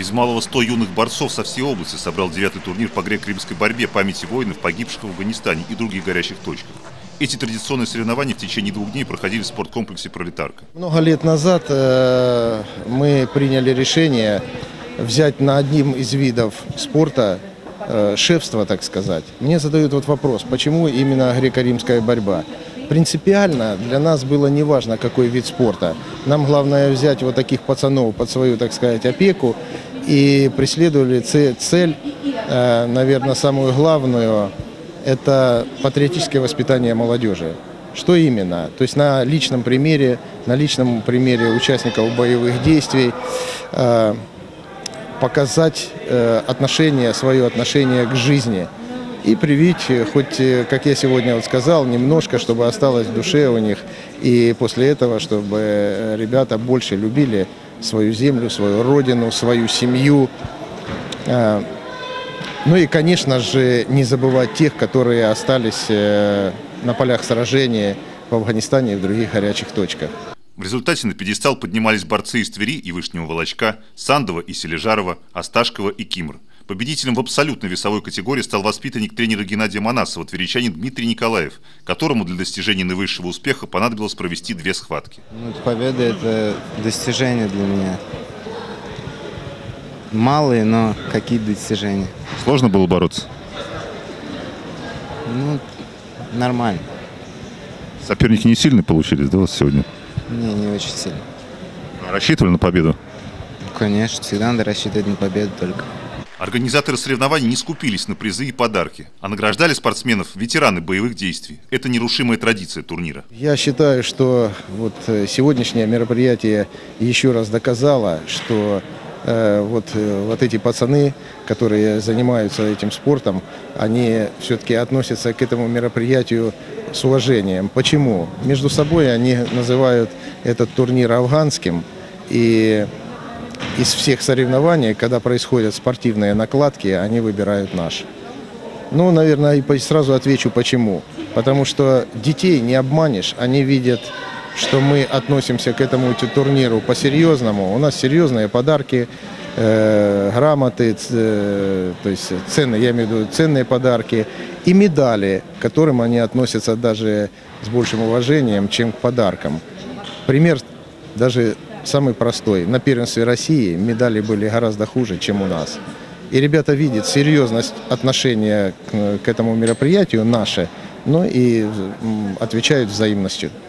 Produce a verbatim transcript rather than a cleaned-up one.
Из малого сто юных борцов со всей области собрал девятый турнир по греко-римской борьбе памяти воинов, погибших в Афганистане и других горячих точках. Эти традиционные соревнования в течение двух дней проходили в спорткомплексе «Пролетарка». Много лет назад э, мы приняли решение взять на одним из видов спорта э, шефство, так сказать. Мне задают вот вопрос, почему именно греко-римская борьба? Принципиально для нас было не важно, какой вид спорта. Нам главное взять вот таких пацанов под свою, так сказать, опеку. И преследовали цель, э, наверное, самую главную, это патриотическое воспитание молодежи. Что именно? То есть на личном примере, на личном примере участников боевых действий э, показать э, отношение, свое отношение к жизни. И привить, хоть, как я сегодня вот сказал, немножко, чтобы осталось в душе у них. И после этого, чтобы ребята больше любили свою землю, свою родину, свою семью. Ну и, конечно же, не забывать тех, которые остались на полях сражений в Афганистане и в других горячих точках. В результате на пьедестал поднимались борцы из Твери и Вышнего Волочка, Сандова и Сележарова, Осташкова и Кимр. Победителем в абсолютной весовой категории стал воспитанник тренера Геннадия Манасова, тверичанин Дмитрий Николаев, которому для достижения наивысшего успеха понадобилось провести две схватки. Ну, победа – это достижение для меня. Малые, но какие достижения. Сложно было бороться? Ну, нормально. Соперники не сильные получились, да, у вас сегодня? Не, не очень сильно. Рассчитывали на победу? Ну, конечно, всегда надо рассчитывать на победу только. Организаторы соревнований не скупились на призы и подарки, а награждали спортсменов ветераны боевых действий. Это нерушимая традиция турнира. Я считаю, что вот сегодняшнее мероприятие еще раз доказало, что э, вот, вот эти пацаны, которые занимаются этим спортом, они все-таки относятся к этому мероприятию с уважением. Почему? Между собой они называют этот турнир афганским, и из всех соревнований, когда происходят спортивные накладки, они выбирают наш. Ну, наверное, и сразу отвечу, почему. Потому что детей не обманешь, они видят, что мы относимся к этому турниру по-серьезному. У нас серьезные подарки, э, грамоты, э, то есть ценные, я имею в виду ценные подарки, и медали, к которым они относятся даже с большим уважением, чем к подаркам. Пример даже самый простой. На первенстве России медали были гораздо хуже, чем у нас. И ребята видят серьезность отношения к, к этому мероприятию наше, но и отвечают взаимностью.